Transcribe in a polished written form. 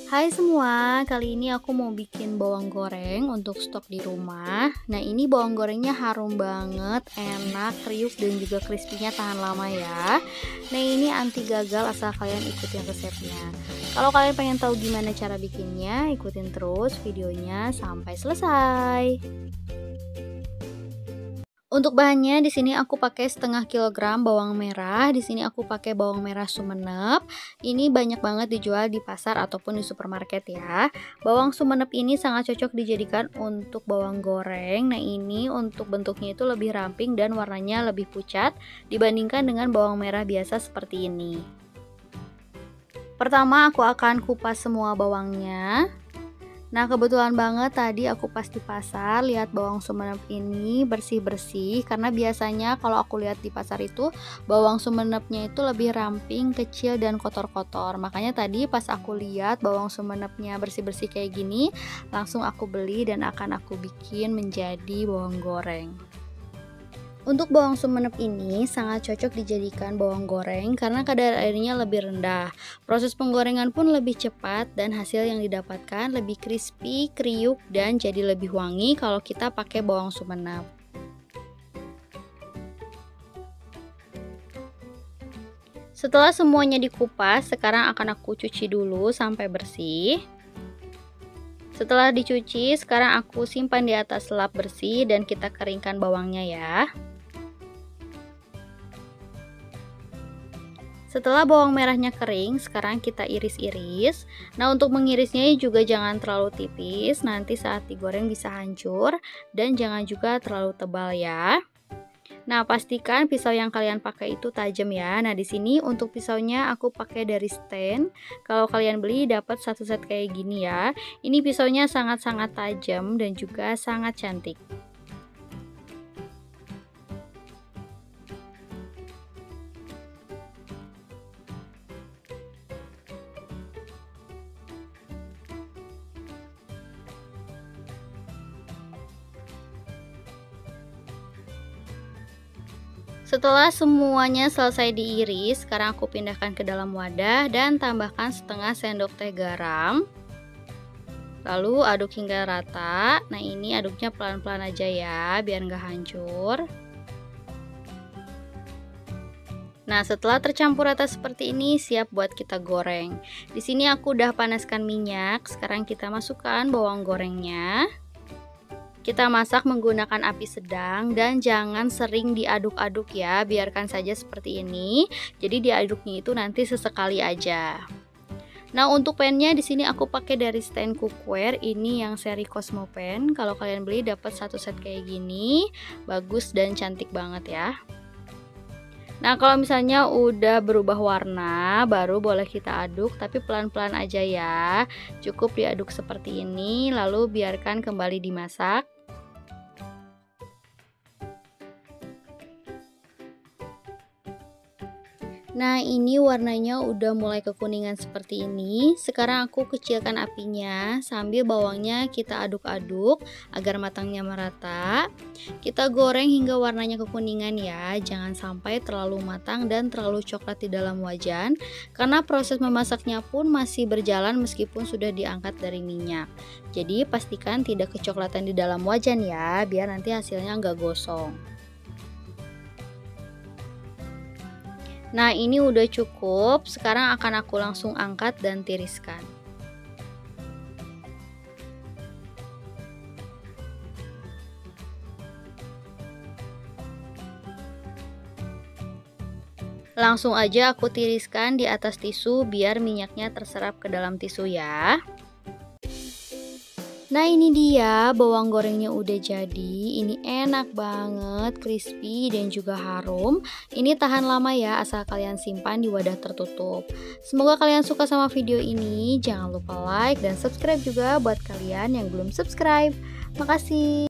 Hai semua, kali ini aku mau bikin bawang goreng untuk stok di rumah. Nah, ini bawang gorengnya harum banget, enak, kriuk dan juga crispy-nya tahan lama ya. Nah, ini anti gagal asal kalian ikutin resepnya. Kalau kalian pengen tahu gimana cara bikinnya, ikutin terus videonya sampai selesai. Untuk bahannya di sini aku pakai setengah kilogram bawang merah. Di sini aku pakai bawang merah Sumenep. Ini banyak banget dijual di pasar ataupun di supermarket ya. Bawang Sumenep ini sangat cocok dijadikan untuk bawang goreng. Nah, ini untuk bentuknya itu lebih ramping dan warnanya lebih pucat dibandingkan dengan bawang merah biasa seperti ini. Pertama aku akan kupas semua bawangnya. Nah, kebetulan banget tadi aku pas di pasar lihat bawang Sumenep ini bersih-bersih, karena biasanya kalau aku lihat di pasar itu bawang Sumenepnya itu lebih ramping, kecil dan kotor-kotor. Makanya tadi pas aku lihat bawang Sumenepnya bersih-bersih kayak gini, langsung aku beli dan akan aku bikin menjadi bawang goreng. Untuk bawang Sumenep ini sangat cocok dijadikan bawang goreng karena kadar airnya lebih rendah. Proses penggorengan pun lebih cepat dan hasil yang didapatkan lebih crispy, kriuk, dan jadi lebih wangi kalau kita pakai bawang Sumenep. Setelah semuanya dikupas, sekarang akan aku cuci dulu sampai bersih. Setelah dicuci, sekarang aku simpan di atas lap bersih dan kita keringkan bawangnya ya. Setelah bawang merahnya kering, sekarang kita iris-iris. Nah, untuk mengirisnya juga jangan terlalu tipis, nanti saat digoreng bisa hancur, dan jangan juga terlalu tebal ya. Nah, pastikan pisau yang kalian pakai itu tajam ya. Nah, di sini untuk pisaunya aku pakai dari stand. Kalau kalian beli dapat satu set kayak gini ya. Ini pisaunya sangat-sangat tajam dan juga sangat cantik. Setelah semuanya selesai diiris, sekarang aku pindahkan ke dalam wadah dan tambahkan setengah sendok teh garam. Lalu aduk hingga rata. Nah, ini aduknya pelan-pelan aja ya, biar nggak hancur. Nah, setelah tercampur rata seperti ini, siap buat kita goreng. Di sini aku udah panaskan minyak. Sekarang kita masukkan bawang gorengnya. Kita masak menggunakan api sedang dan jangan sering diaduk-aduk ya, biarkan saja seperti ini. Jadi diaduknya itu nanti sesekali aja. Nah, untuk pannya di sini aku pakai dari stand cookware, ini yang seri Cosmo Pan. Kalau kalian beli dapat satu set kayak gini, bagus dan cantik banget ya. Nah, kalau misalnya udah berubah warna, baru boleh kita aduk, tapi pelan-pelan aja ya. Cukup diaduk seperti ini, lalu biarkan kembali dimasak. Nah, ini warnanya udah mulai kekuningan seperti ini. Sekarang aku kecilkan apinya sambil bawangnya kita aduk-aduk agar matangnya merata. Kita goreng hingga warnanya kekuningan ya. Jangan sampai terlalu matang dan terlalu coklat di dalam wajan, karena proses memasaknya pun masih berjalan meskipun sudah diangkat dari minyak. Jadi pastikan tidak kecoklatan di dalam wajan ya, biar nanti hasilnya nggak gosong. Nah, ini udah cukup. Sekarang akan aku langsung angkat dan tiriskan. Langsung aja aku tiriskan di atas tisu biar minyaknya terserap ke dalam tisu ya. Nah, ini dia bawang gorengnya udah jadi. Ini enak banget, crispy dan juga harum. Ini tahan lama ya, asal kalian simpan di wadah tertutup. Semoga kalian suka sama video ini. Jangan lupa like dan subscribe juga buat kalian yang belum subscribe. Makasih.